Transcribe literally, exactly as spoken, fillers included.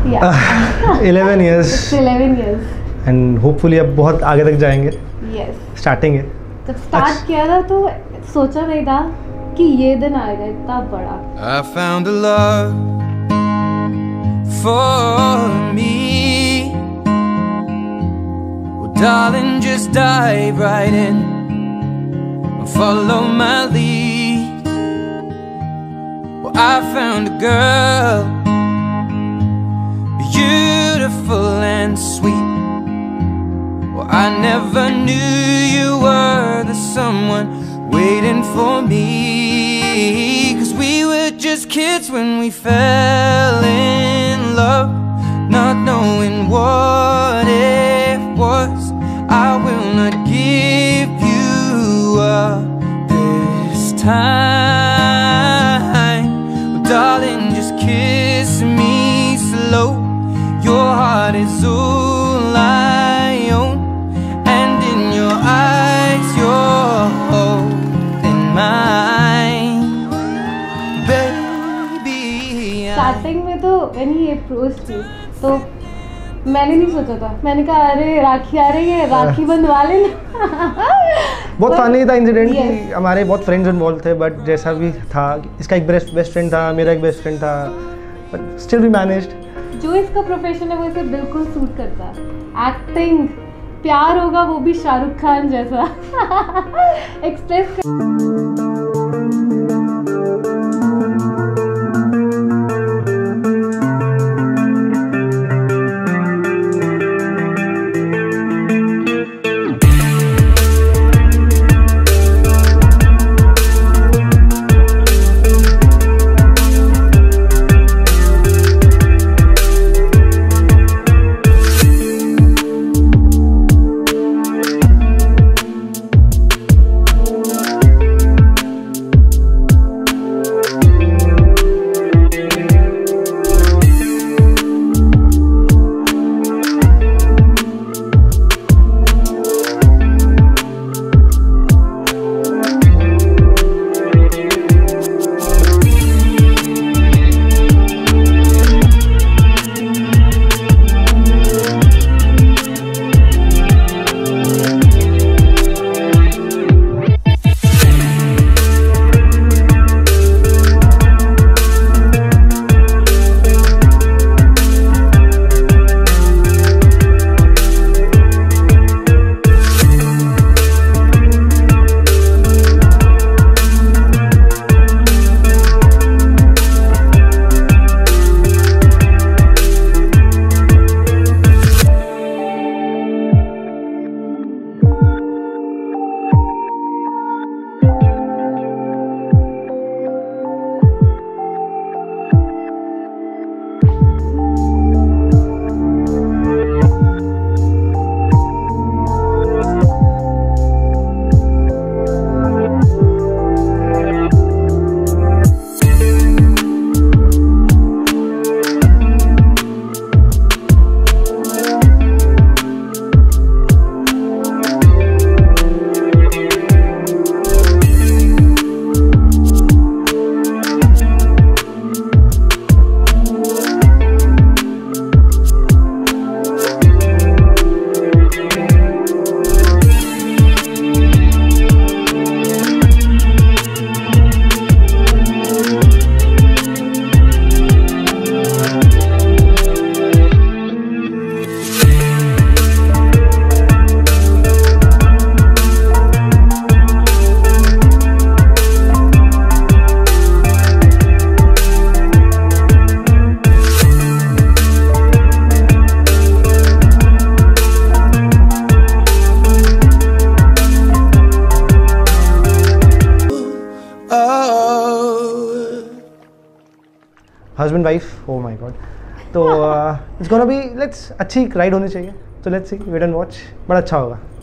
Eleven years eleven years and hopefully अब बहुत आगे तक जाएंगे। यस स्टार्टिंग है। जब स्टार्ट किया था तो सोचा नहीं था कि ये दिन आएगा इतना बड़ा। I found a love for me. Well, darling, just dive right in and follow my lead. Well, I found a girl, beautiful and sweet. Well, I never knew you were the someone waiting for me. 'Cause we were just kids when we fell in love, not knowing what it was. I will not give you up this time. Oh, darling, just kiss me slow. Your heart is all I own, and in your eyes you're holding mine, baby. Starting में तो when he approached me तो मैंने नहीं सोचा था, मैंने कहा अरे राखी आ रही है, राखी बंधवा लेना। बहुत फनी था इंसिडेंट कि हमारे बहुत फ्रेंड्स इन्वॉल्व थे, बट जैसा भी था, इसका एक बेस्ट बेस्ट फ्रेंड था, मेरा एक बेस्ट फ्रेंड था, बट स्टिल वी मैनेज्ड। जो इसका प्रोफेशन है वो इसे बिल्कुल सूट करता है। एक्टिंग, प्यार होगा वो भी शाहरुख खान जैसा एक्सप्रेस कर... husband wife, oh my god. तो इट्स गोना बी, लेट्स अच्छी राइड होनी चाहिए, तो let's see, wait and watch, बड़ा अच्छा होगा।